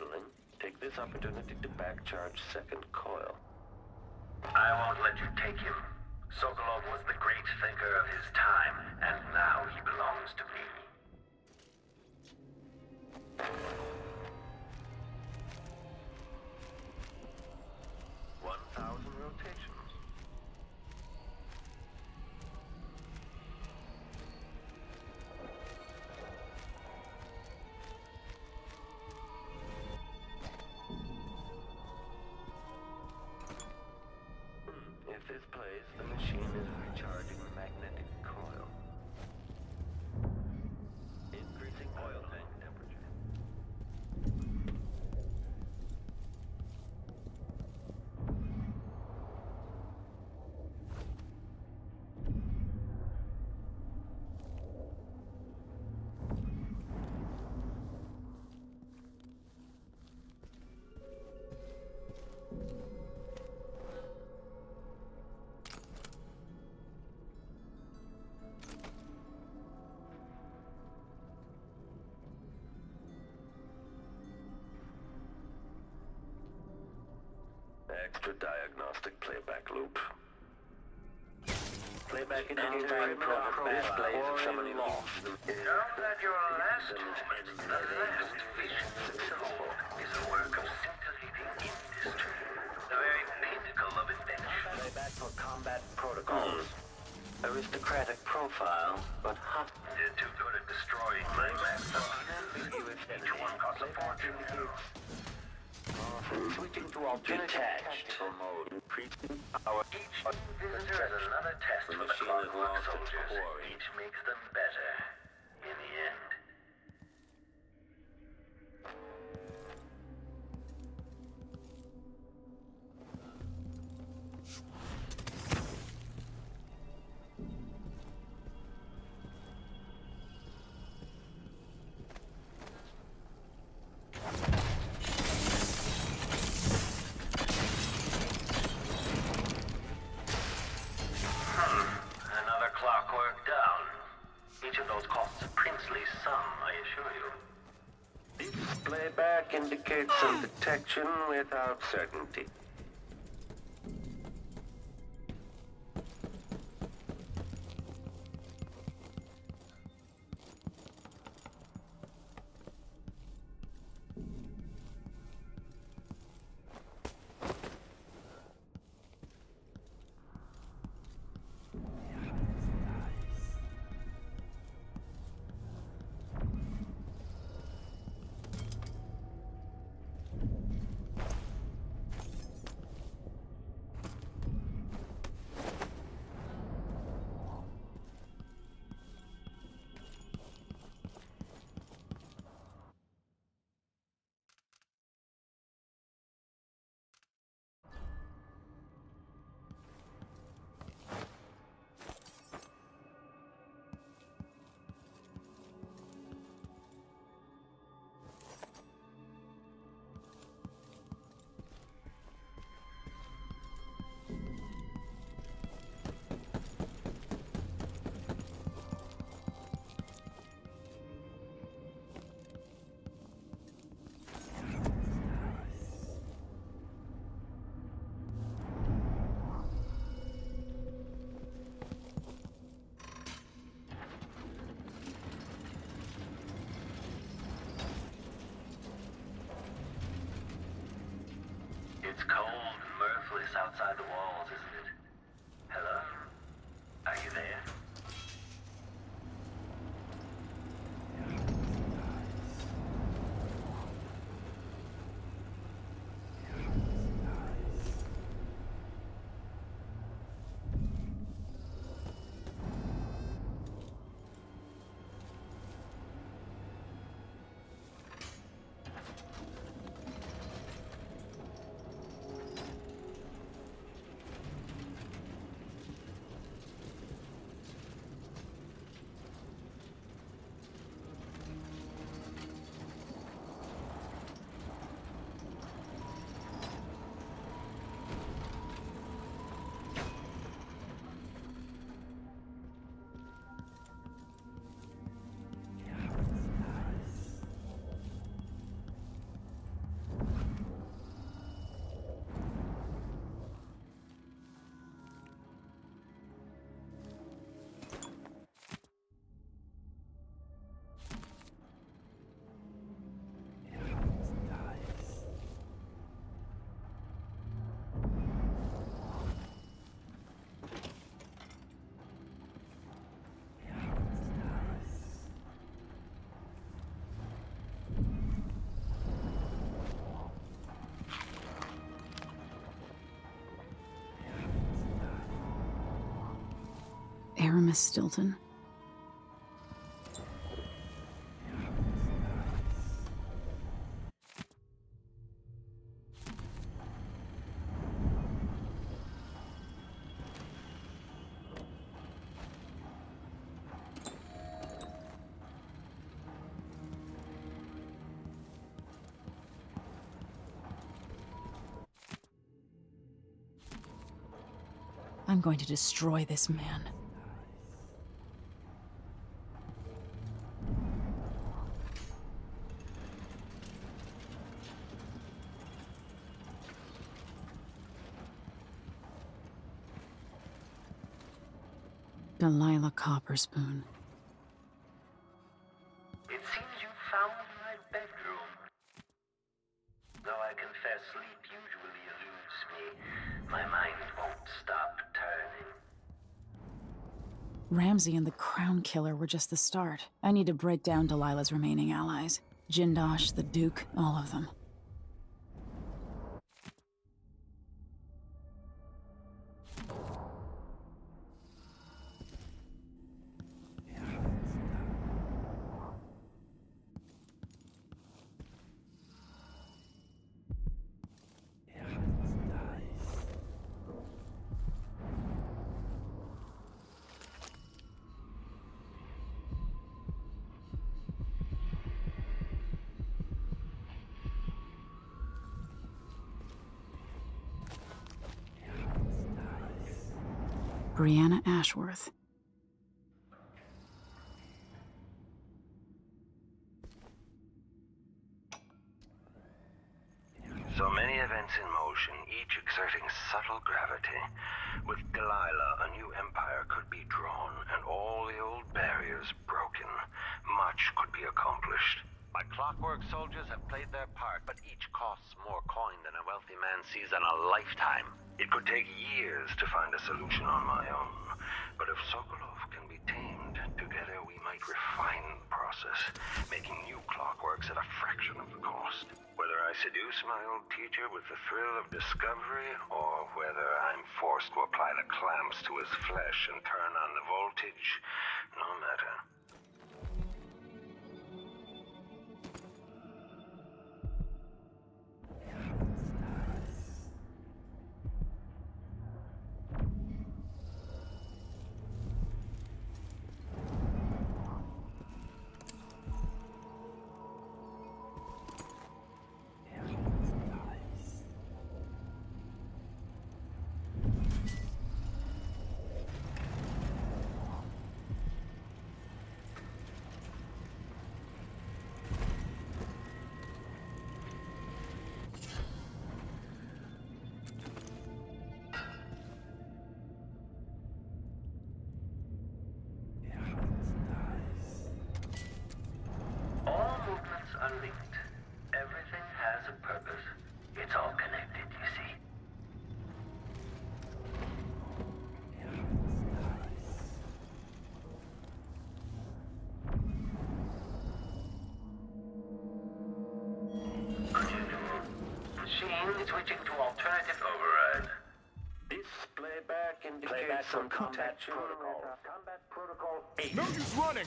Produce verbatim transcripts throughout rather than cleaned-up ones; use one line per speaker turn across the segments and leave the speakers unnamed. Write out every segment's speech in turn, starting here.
idling, take this opportunity to back-charge second coil.
I won't let you take him. Sokolov was the great thinker of his time, and now he belongs to me.
One thousand rotations. If this plays, the machine is recharging the magnetic coil. Increasing oil tank temperature. Extra diagnostic playback loop. Playback indicator progress displays of somebody lost.
Know that your last moment, the last vision itself, is a work of scintillating industry. The very pinnacle of invention.
Playback for combat protocols. Aristocratic profile, but hot.
They're too good at destroying my masterpieces. Each one costs a fortune.
Switching to alternate tactical mode, increasing power.
Each visitor is another test for the Clockwork soldiers. Each makes them better in the end. Clockwork down. Each of those costs a princely sum, I assure you.
This playback indicates some detection without certainty.
It's cold and mirthless outside the walls, isn't it? Hello? Are you there?
her, Miss Stilton. I'm going to destroy this man. Delilah Copperspoon.
It seems you found my bedroom. Though I confess sleep usually eludes me, my mind won't stop turning.
Ramsey and the Crown Killer were just the start. I need to break down Delilah's remaining allies. Jindosh, the Duke, all of them. Brianna Ashworth.
So many events in motion, each exerting subtle gravity. With Delilah, a new empire could be drawn, and all the old barriers broken. Much could be accomplished.
My clockwork soldiers have played their part, but each costs more coin than a wealthy man sees in a lifetime.
It could take years to find a solution on my own. But if Sokolov can be tamed, together we might refine the process, making new clockworks at a fraction of the cost. Whether I seduce my old teacher with the thrill of discovery, or whether I'm forced to apply the clamps to his flesh and turn on the voltage, no matter. Linked. Everything has a purpose. It's all connected, you see. Machine switching to alternative override.
This playback indicates
Playback
some
for
combat
protection.
protocol. Combat protocol eight.
No use running!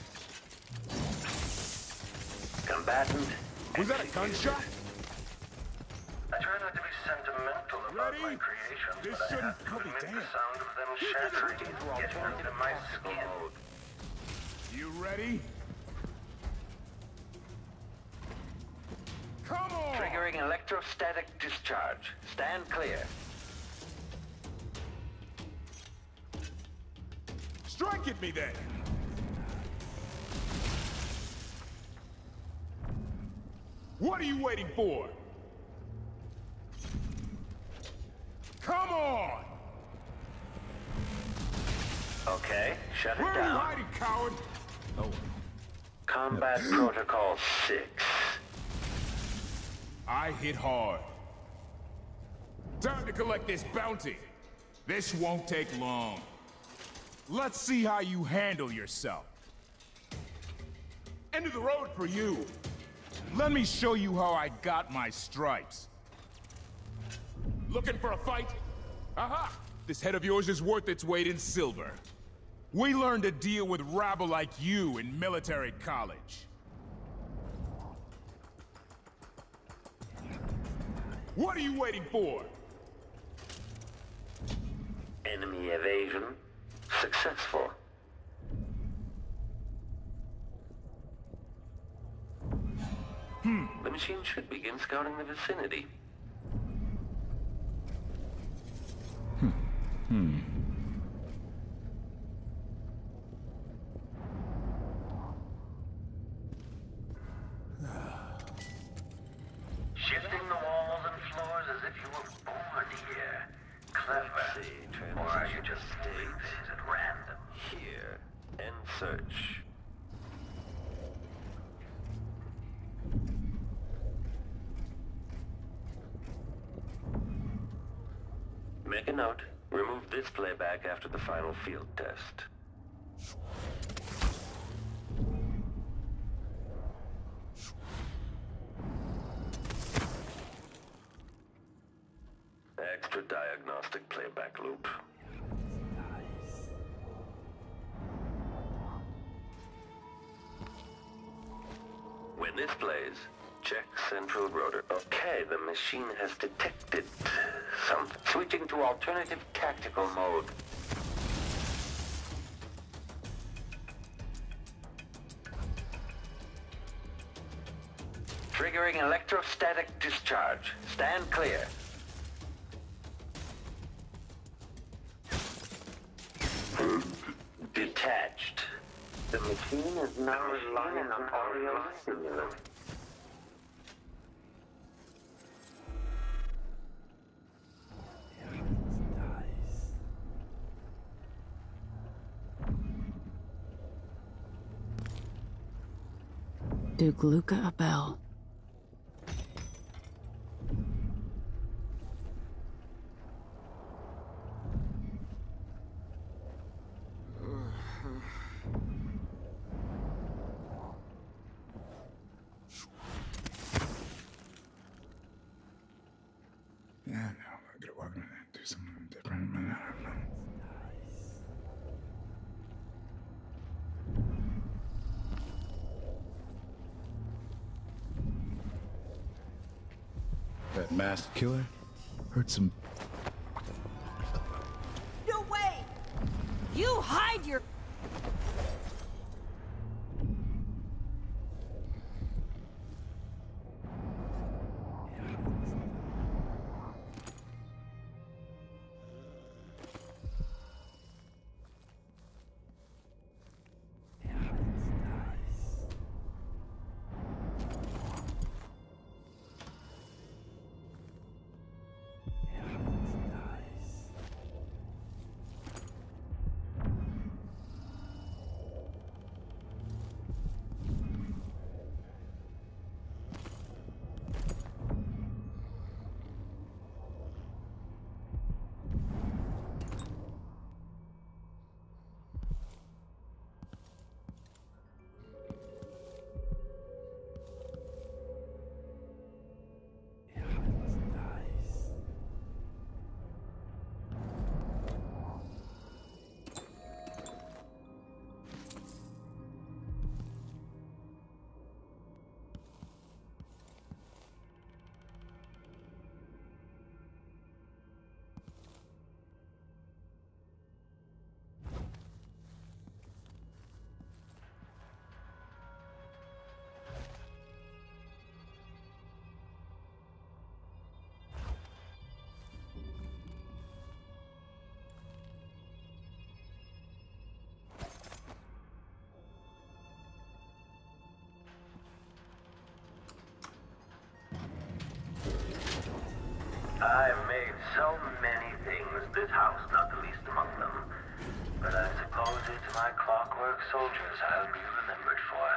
Combatant.
Was that a gunshot?
I try not to be sentimental about
Ready?
my creations,
This
but I
shouldn't
have to
help me,
admit
damn.
the sound of them shattering gets under my skin.
You ready? Come on!
Triggering electrostatic discharge. Stand clear.
Strike at me then! What are you waiting for? Come on!
Okay, shut
Where
it
are you
down.
hiding, coward? Oh,
Combat protocol six.
I hit hard. Time to collect this bounty. This won't take long. Let's see how you handle yourself. End of the road for you. Let me show you how I got my stripes. Looking for a fight? Aha! This head of yours is worth its weight in silver. We learned to deal with rabble like you in military college. What are you waiting for?
Enemy evasion successful.
Hmm.
The machine should begin scouting the vicinity.
Hmm. Hmm.
Shifting the walls and floors as if you were born here. Clever. See, or are you just doing things at random? Here. End search. Make a note. Remove this playback after the final field test. Extra diagnostic playback loop. When this plays, check central rotor. Okay, the machine has detected something. Switching to alternative tactical mode. Triggering electrostatic discharge. Stand clear. Detached. The machine is now relying on audio stimulus.
Duke Luca Abel.
Yeah, no, I gotta walk in and do something different. I don't know. That masked killer heard some.
No way! You hide your...
I've made so many things, this house not the least among them. But I suppose it's my clockwork soldiers I'll be remembered for.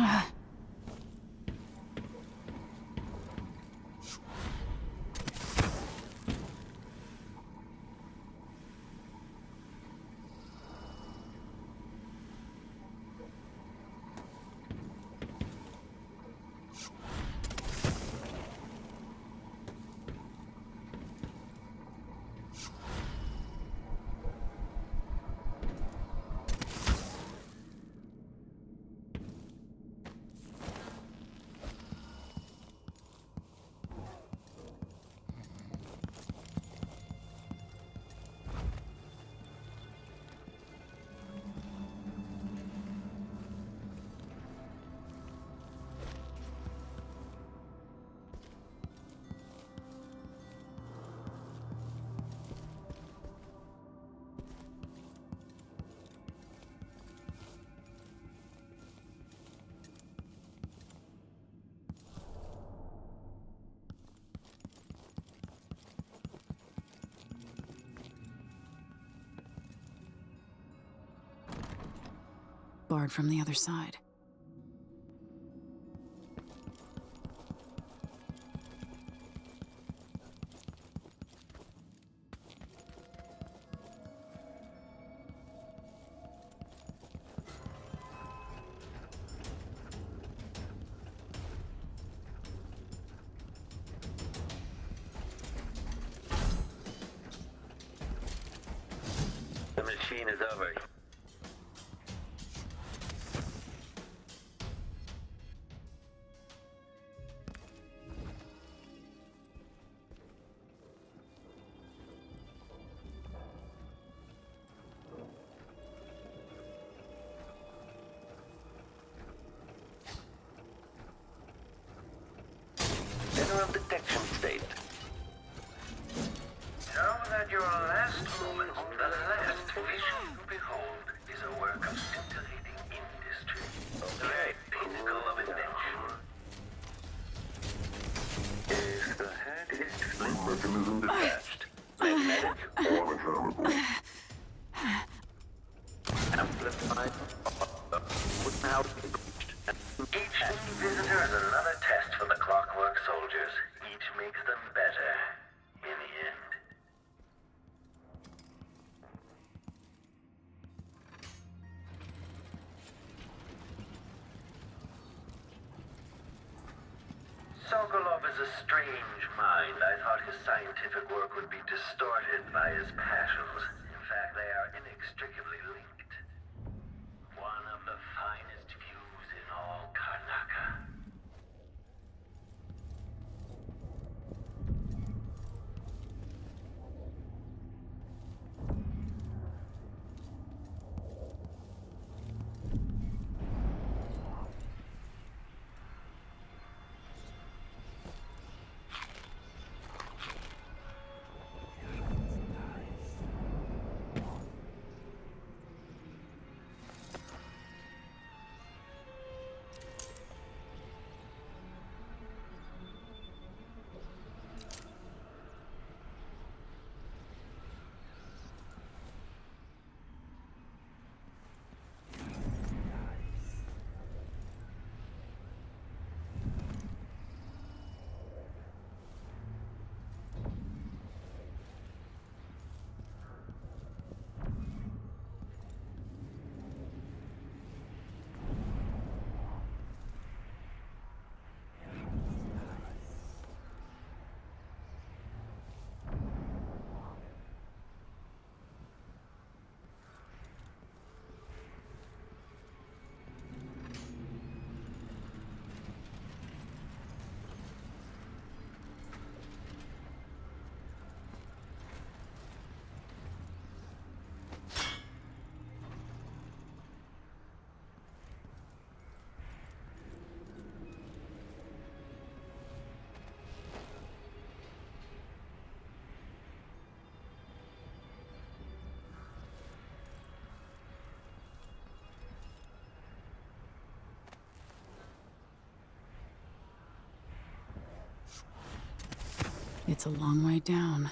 Barred from the other side.
The machine is over. General detection state.
Now that your last moment, the last vision you behold, is a work of scintillating industry. The very pinnacle of invention.
Is the head explain mechanism detached? Magnetic or mechanical? Amplified without
Each new visitor is another test for the Clockwork soldiers. Each makes them better in the end. Sokolov is a strange mind. I thought his scientific work would be distorted by his passions. In fact, they are inextricably linked. One of the finest views in all Karnaka.
It's a long way down.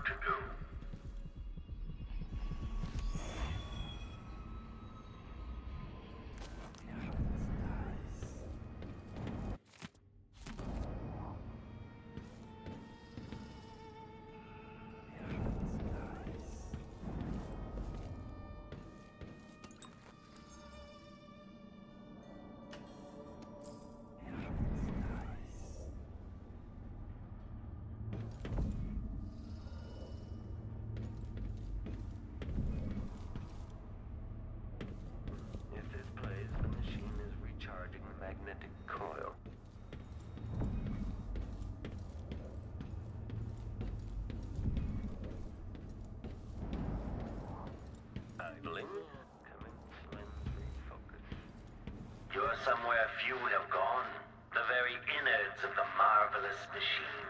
to do.
Magnetic coil. Idling. Commencement focus.
You're somewhere few have gone. The very innards of the marvelous machine.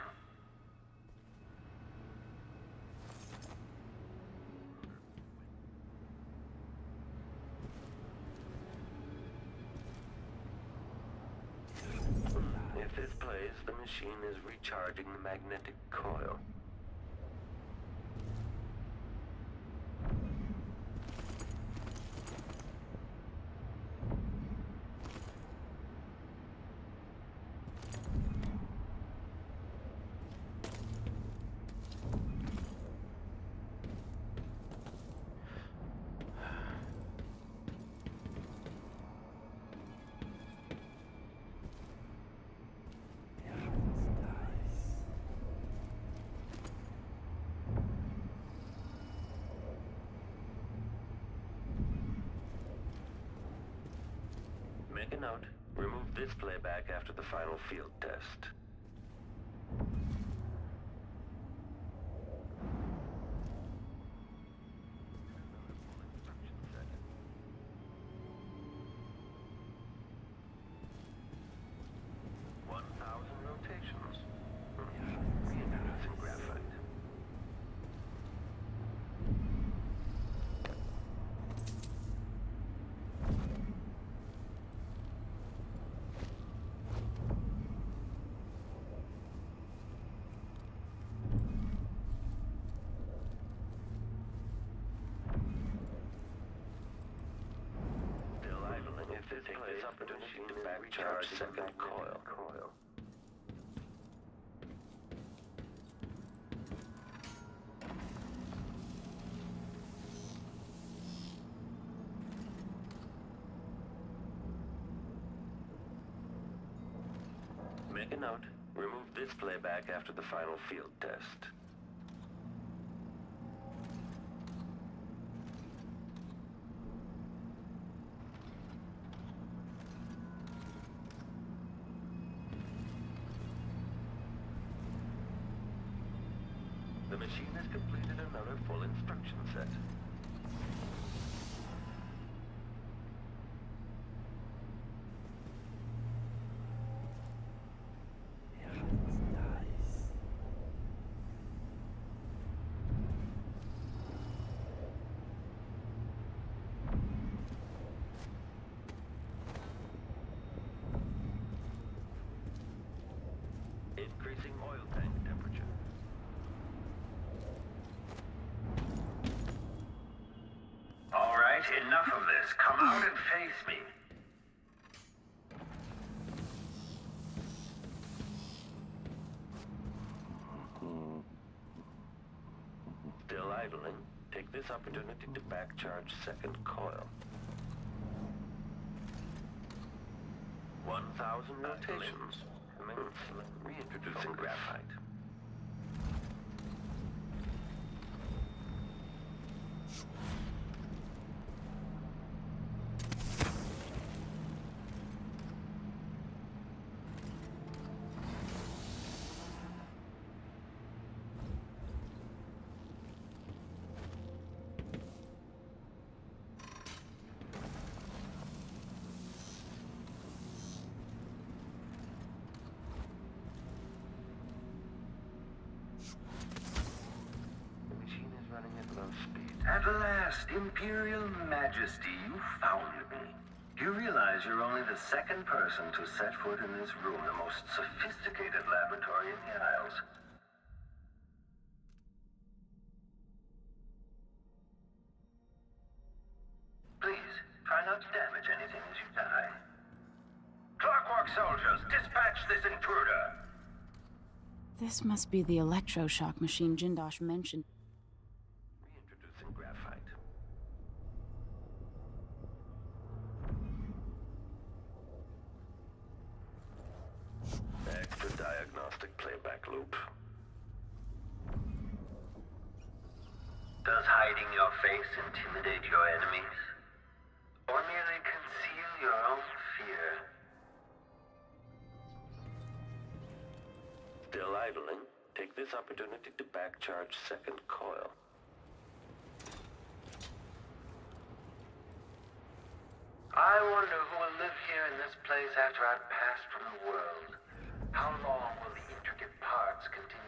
If this plays, the machine is recharging the magnetic coil. Make a note. Remove this playback after the final field test. one thousand rotations. Reintroducing graphite. Take this opportunity to back charge second coil. coil. Make a note. Remove this playback after the final field test. The machine has completed another full instruction set. Increasing oil tank temperature.
All right, enough of this. Come out and face me.
Still idling. Take this opportunity to back charge second coil. one thousand rotations. Reintroducing graphite.
At last, Imperial Majesty, you found me. You realize you're only the second person to set foot in this room, the most sophisticated laboratory in the Isles. this intruder!
This must be the electroshock machine Jindosh mentioned.
Reintroducing graphite. Extra diagnostic playback loop.
Does hiding your face intimidate your enemies? Or merely conceal your own fear?
Still idling? Take this opportunity to back charge second coil.
I wonder who will live here in this place after I've passed from the world. How long will the intricate parts continue